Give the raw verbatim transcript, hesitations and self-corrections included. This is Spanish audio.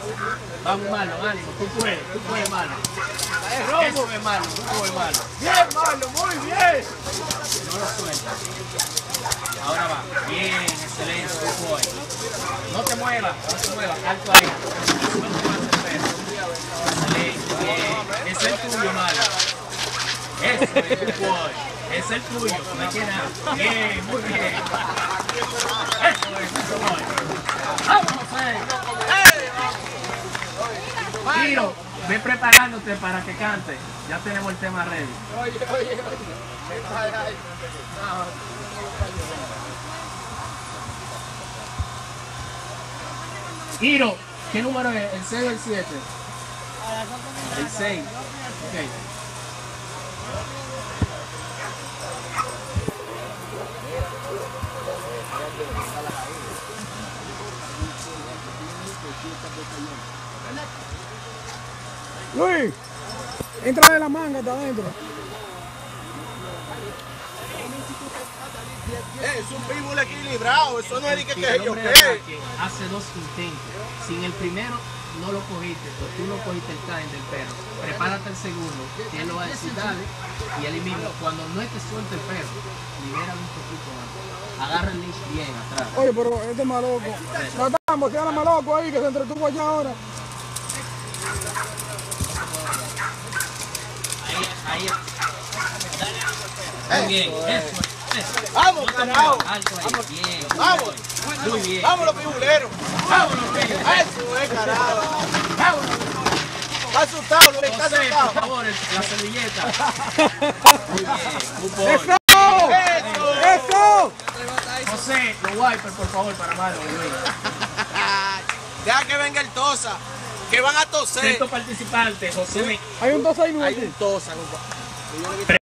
Vamos, mano, ánimo, tú puedes, tú puedes, mano. Eso es malo, tú puedes, mano. Bien, mano, muy bien. No lo sueltas. Ahora va. Bien, excelente, tú puedes. No te muevas, no te muevas, alto ahí. No te muevas el peso. Excelente, bien. Es el tuyo, mano. Eso es, tú puedes. Es el tuyo, no hay que nada. Bien, muy bien. Eso es, tú puedes. ¡Vamos, José! Tiro, ve preparándote para que cante. Ya tenemos el tema ready. Oye, oye, oye. Ay, ay. Tiro, ¿qué número es? ¿El seis o el siete? El seis. Ok. Luis, entra de la manga, está adentro. Eh, es un pitbull equilibrado, eso no es de que El que yo hombre de qué. ataque hace dos intentos. Si en el primero no lo cogiste, o tú no cogiste el time del perro, prepárate el segundo, que él lo va a decir dale, y él mismo, cuando no te suelte el perro, libéralo un poquito más. Agarra el leash bien atrás. Oye, pero este es maloco. Tratamos, queda maloco ahí, que se entretuvo allá ahora. Ahí, ahí. Muy bien, eso es. Eso. Vamos, No te carajo. muevas, alto ahí, bien. Vamos. Muy bien. Vamos los pibuleros. Vámonos, Pedro. Eso es, carajo. Vámonos. Está asustado, Luis, está José, por asustado. favor, el- la servilleta. Muy bien, good boy. ¡Eso! Eso. ¡Eso! José, los wipers, por favor, para mano, Luis. Deja que venga el tosa, que van a toser. Sexto participante, José. Hay un dos ahí, Hay un tosa, compa.